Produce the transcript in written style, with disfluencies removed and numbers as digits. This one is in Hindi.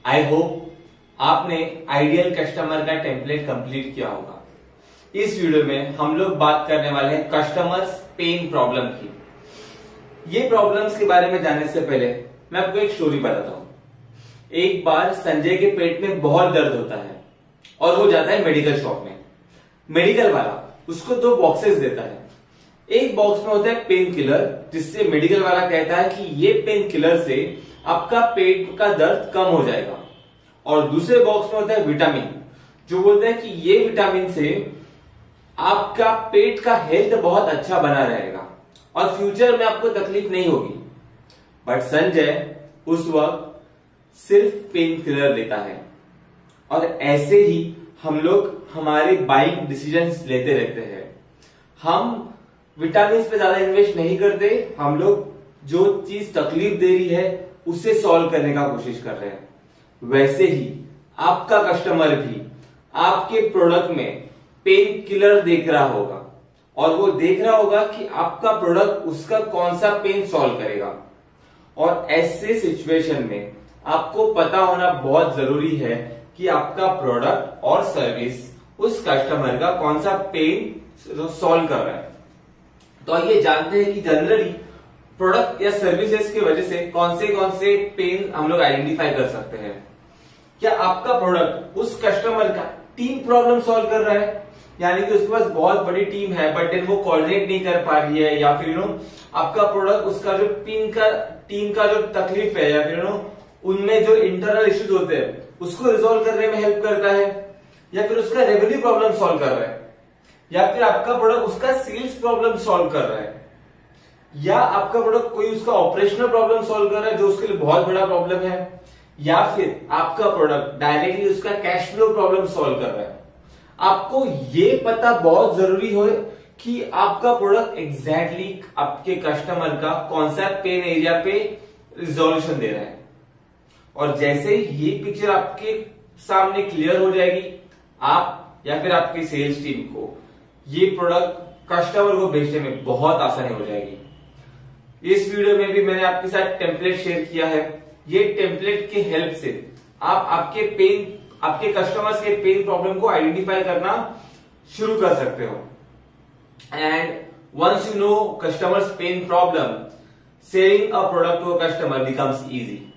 आई होप आपने आइडियल कस्टमर का टेम्पलेट कंप्लीट किया होगा। इस वीडियो में हम लोग बात करने वाले हैं कस्टमर्स पेन प्रॉब्लम की। ये प्रॉब्लम्स के बारे में जानने से पहले मैं आपको एक स्टोरी बताता हूँ। एक बार संजय के पेट में बहुत दर्द होता है और वो जाता है मेडिकल शॉप में। मेडिकल वाला उसको 2 बॉक्सेस देता है। एक बॉक्स में होता है पेन किलर, जिससे मेडिकल वाला कहता है कि ये पेन किलर से आपका पेट का दर्द कम हो जाएगा, और दूसरे बॉक्स में होता है विटामिन, जो बोलता है कि ये विटामिन से आपका पेट का हेल्थ बहुत अच्छा बना रहेगा और फ्यूचर में आपको तकलीफ नहीं होगी। बट संजय उस वक्त सिर्फ पेन किलर लेता है, और ऐसे ही हम लोग हमारे बाइंग डिसीजंस लेते रहते हैं। हम विटामिन पे ज्यादा इन्वेस्ट नहीं करते, हम लोग जो चीज तकलीफ दे रही है उसे सॉल्व करने का कोशिश कर रहे हैं। वैसे ही आपका कस्टमर भी आपके प्रोडक्ट में पेन किलर देख रहा होगा, और वो देख रहा होगा कि आपका प्रोडक्ट उसका कौन सा पेन सॉल्व करेगा। और ऐसे सिचुएशन में आपको पता होना बहुत जरूरी है कि आपका प्रोडक्ट और सर्विस उस कस्टमर का कौन सा पेन सॉल्व कर रहा है। तो आइए जानते हैं कि जनरली प्रोडक्ट या सर्विसेज की वजह से कौन से पेन हम लोग आइडेंटिफाई कर सकते हैं। क्या आपका प्रोडक्ट उस कस्टमर का टीम प्रॉब्लम सॉल्व कर रहा है, यानी कि उसके पास बहुत बड़ी टीम है बट वो कोऑर्डिनेट नहीं कर पा रही है, या फिर आपका प्रोडक्ट उसका जो टीम का जो तकलीफ है, या फिर उनमें जो इंटरनल इश्यूज होते हैं उसको रिजोल्व करने में हेल्प करता है, या फिर उसका रेवेन्यू प्रॉब्लम सॉल्व कर रहा है, या फिर आपका प्रोडक्ट उसका सेल्स प्रॉब्लम सॉल्व कर रहा है, या आपका प्रोडक्ट कोई उसका ऑपरेशनल प्रॉब्लम सॉल्व कर रहा है जो उसके लिए बहुत बड़ा प्रॉब्लम है, या फिर आपका प्रोडक्ट डायरेक्टली उसका कैश फ्लो प्रॉब्लम सॉल्व कर रहा है। आपको ये पता बहुत जरूरी हो कि आपका प्रोडक्ट एग्जैक्टली आपके कस्टमर का कौन सा पेन एरिया पे रिजोल्यूशन दे रहा है। और जैसे ही ये पिक्चर आपके सामने क्लियर हो जाएगी, आप या फिर आपकी सेल्स टीम को ये प्रोडक्ट कस्टमर को बेचने में बहुत आसानी हो जाएगी। इस वीडियो में भी मैंने आपके साथ टेम्पलेट शेयर किया है। ये टेम्पलेट के हेल्प से आप आपके कस्टमर्स के पेन प्रॉब्लम को आइडेंटिफाई करना शुरू कर सकते हो। And once you know customers pain problem, selling a product to a customer becomes easy.